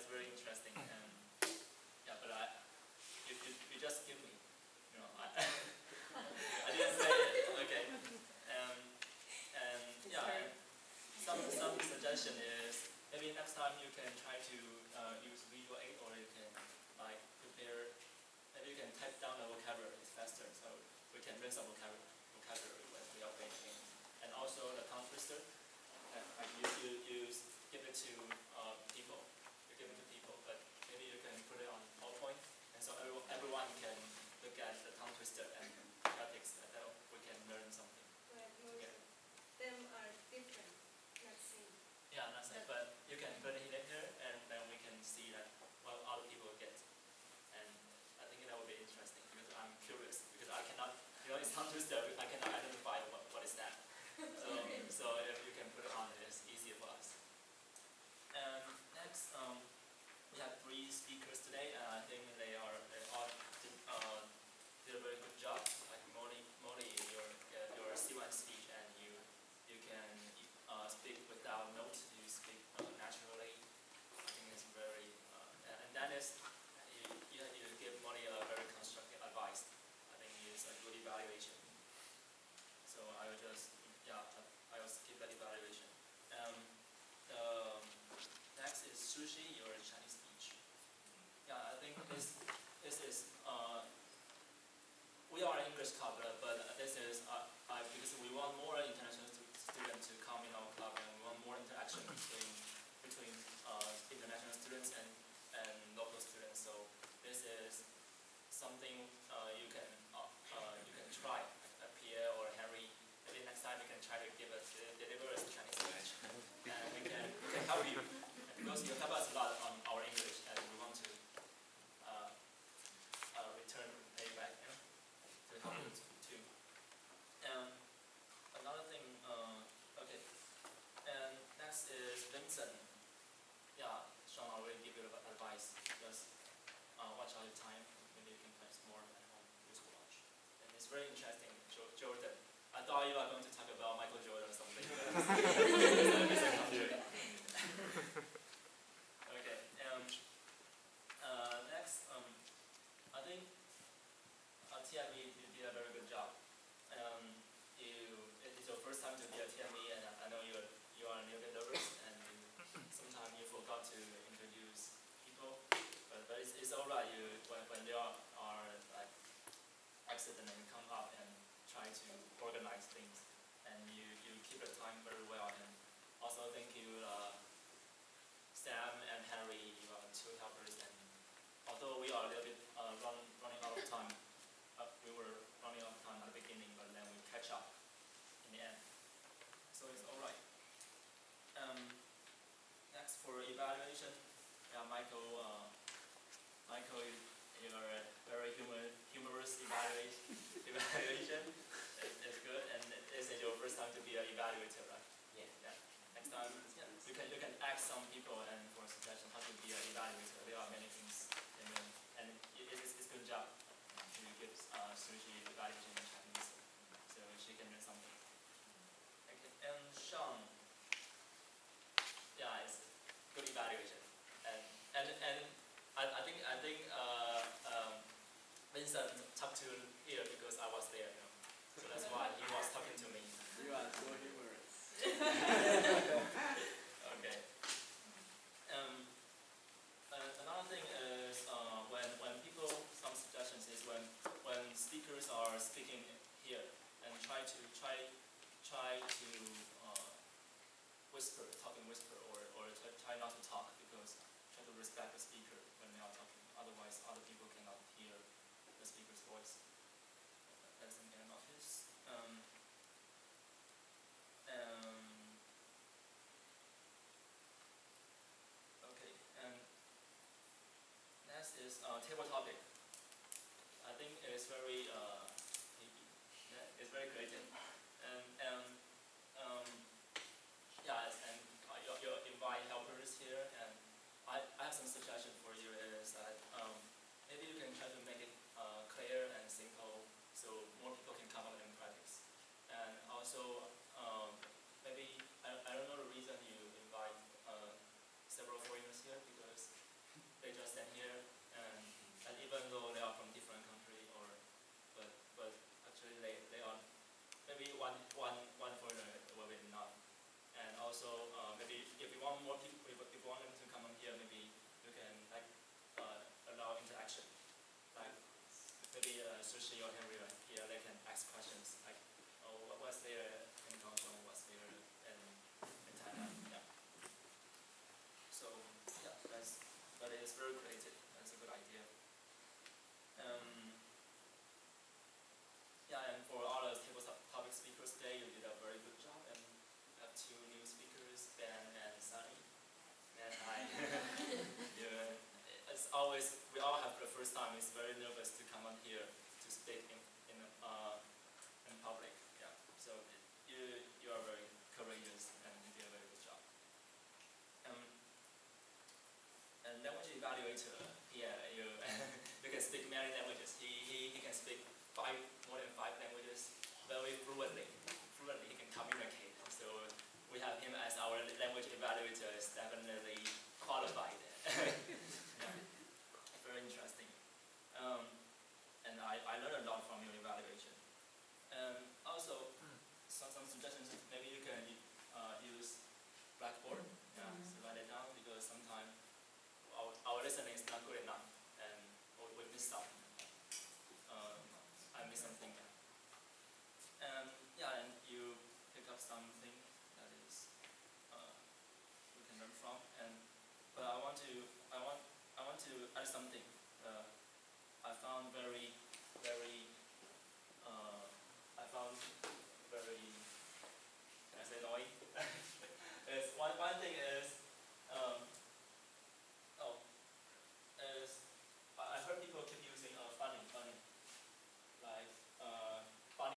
it's very interesting. And yeah, but you just give me, I didn't say it. Okay. And yeah, some suggestion is maybe next time you can try to use visual aid, or you can like prepare. Maybe you can type down the vocabulary. It's faster, so we can bring some vocabulary when we are playing games. And also the tongue twister. Like you give it to people. You give it to people, but maybe you can put it on PowerPoint, and so everyone can look at the tongue twister and practice, and then we can learn something. But most of them are different, not same. Yeah, not same, but you can put it in here, and then we can see that what other people get. And I think that would be interesting, because I'm curious, because I cannot, it's tongue twister, I cannot identify what is that. So if you can put it on, it's easier for us. And next, we have 3 speakers today, and I think they all did a very good job. Like Molly, your C1 speech, and you can speak without notes. You speak naturally. I think it's very. And Dennis, you give Molly a very constructive advice. I think it's a good evaluation. So I will just. Yeah, I will skip that evaluation. Next is Sushi, your Chinese speech. Yeah, I think this is we are an English club, but this is because we want more international students to come in our club, and we want more interaction between international students and local students. So this is something you can try. Pierre or Henry. Maybe next time we can try to deliver us Chinese speech, and we can help you, because you help us a lot on our English, and we want to return payback, to help you too. Another thing, okay. And next is Vincent. Yeah, Sean already give you advice. Just watch out your time. Maybe you can practice more at home. Use watch. And it's very interesting, Jordan. I thought you were going to talk about Michael Jordan or something. Okay. Next, I think TME, you did a very good job. It is your first time to be a TME, and I know you are a little bit nervous, and sometimes you forgot to introduce people. But it's all right. When there are like accident, and you come up and try to organize things, and you keep the time very well. And also thank you, Sam and Henry, you are 2 helpers. And although we are a little bit running out of time, we were running out of time at the beginning, but then we catch up in the end. So it's all right. Next for evaluation, Michael, your very humorous evaluation is good, and this is your first time to be an evaluator, right? Yeah. Next time, you can ask some people and for a suggestion how to be an evaluator. There are many things, and it's a good job to give Sushi evaluation in Chinese, so she can learn something. Okay. And Sean, yeah, it's good evaluation, and I think Vincent talked to here because I was there, so that's why he was talking to me. You are so humorous. Okay. Another thing is when people, some suggestions is when speakers are speaking here, and try to whisper, or try not to talk, because try to respect the speaker when they are talking. Otherwise, other people cannot hear the speaker's voice. That's something I noticed. Okay, and next is table topic. I think it is very it's very creative, and you invite helpers here, and I have some suggestion for you. Is that maybe you can try to make it clear and simple, so more people can come up and practice. And also maybe I don't know the reason you invite several foreigners here, because more people, if you want them to come on here, maybe you can like allow interaction. Like maybe Sushi or Henry here, they can ask questions like, oh, what's there in Hong Kong, what's there in Thailand, yeah. So yeah, but it is very creative. That's a good idea. Yeah, and for all the table topic speakers today, you did a very good job, and have two new speakers, Ben and Sunny. And yeah, as always, we all have the first time. It's very nervous to come on here to speak in public. Yeah, so you are very courageous and you did a very good job. And language evaluator, yeah, you can speak many languages. He can speak more than five languages very fluently. He can communicate. So we have him as our language evaluator. Is definitely qualified. Yeah. Very interesting. And I learned a lot from your evaluation. Also, some suggestions. Maybe you can use Blackboard. Yeah, so write it down, because sometimes our listening is not good enough, and we miss something. I miss something. Yeah, and you pick up something that is we can learn from. But I want to add something. I found very